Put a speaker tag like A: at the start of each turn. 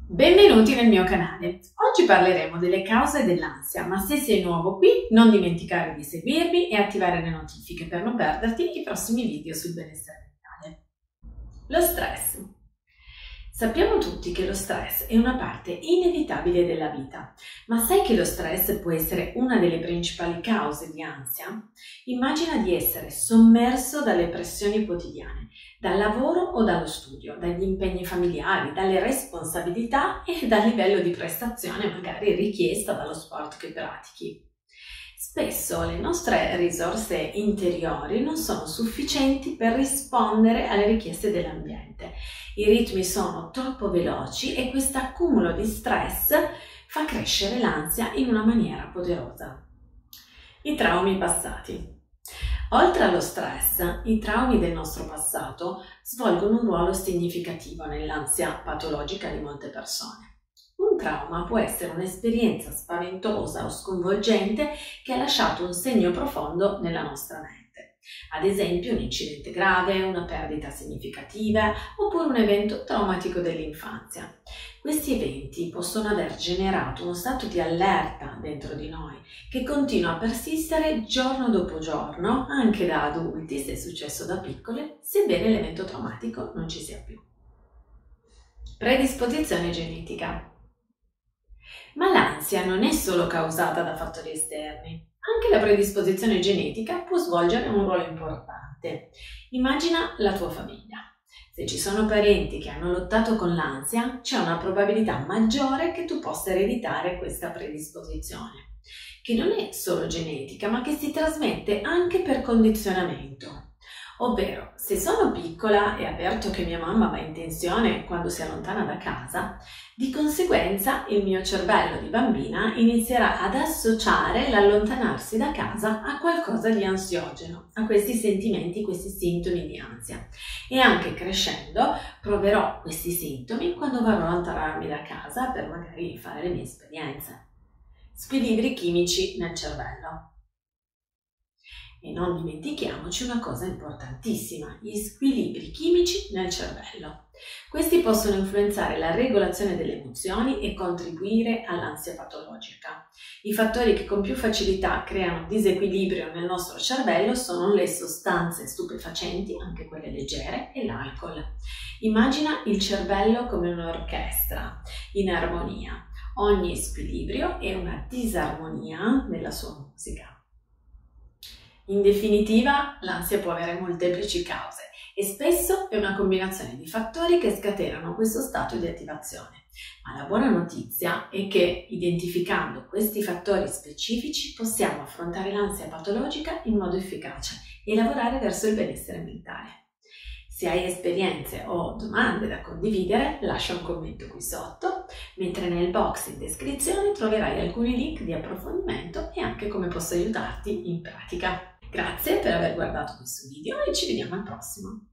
A: Benvenuti nel mio canale. Oggi parleremo delle cause dell'ansia, ma se sei nuovo qui non dimenticare di seguirmi e attivare le notifiche per non perderti i prossimi video sul benessere mentale. Lo stress. Sappiamo tutti che lo stress è una parte inevitabile della vita, ma sai che lo stress può essere una delle principali cause di ansia? Immagina di essere sommerso dalle pressioni quotidiane, dal lavoro o dallo studio, dagli impegni familiari, dalle responsabilità e dal livello di prestazione magari richiesta dallo sport che pratichi. Spesso le nostre risorse interiori non sono sufficienti per rispondere alle richieste dell'ambiente. I ritmi sono troppo veloci e questo accumulo di stress fa crescere l'ansia in una maniera poderosa. I traumi passati. Oltre allo stress, i traumi del nostro passato svolgono un ruolo significativo nell'ansia patologica di molte persone. Un trauma può essere un'esperienza spaventosa o sconvolgente che ha lasciato un segno profondo nella nostra mente. Ad esempio un incidente grave, una perdita significativa oppure un evento traumatico dell'infanzia. Questi eventi possono aver generato uno stato di allerta dentro di noi che continua a persistere giorno dopo giorno, anche da adulti se è successo da piccole, sebbene l'evento traumatico non ci sia più. Predisposizione genetica. Ma l'ansia non è solo causata da fattori esterni. Anche la predisposizione genetica può svolgere un ruolo importante. Immagina la tua famiglia. Se ci sono parenti che hanno lottato con l'ansia, c'è una probabilità maggiore che tu possa ereditare questa predisposizione, che non è solo genetica, ma che si trasmette anche per condizionamento. Ovvero, se sono piccola e avverto che mia mamma va in tensione quando si allontana da casa, di conseguenza il mio cervello di bambina inizierà ad associare l'allontanarsi da casa a qualcosa di ansiogeno, a questi sentimenti, questi sintomi di ansia. E anche crescendo proverò questi sintomi quando vorrò allontanarmi da casa per magari fare le mie esperienze. Squilibri chimici nel cervello. E non dimentichiamoci una cosa importantissima, gli squilibri chimici nel cervello. Questi possono influenzare la regolazione delle emozioni e contribuire all'ansia patologica. I fattori che con più facilità creano disequilibrio nel nostro cervello sono le sostanze stupefacenti, anche quelle leggere, e l'alcol. Immagina il cervello come un'orchestra in armonia. Ogni squilibrio è una disarmonia nella sua musica. In definitiva, l'ansia può avere molteplici cause e spesso è una combinazione di fattori che scatenano questo stato di attivazione. Ma la buona notizia è che, identificando questi fattori specifici, possiamo affrontare l'ansia patologica in modo efficace e lavorare verso il benessere mentale. Se hai esperienze o domande da condividere, lascia un commento qui sotto, mentre nel box in descrizione troverai alcuni link di approfondimento e anche come posso aiutarti in pratica. Grazie per aver guardato questo video e ci vediamo al prossimo!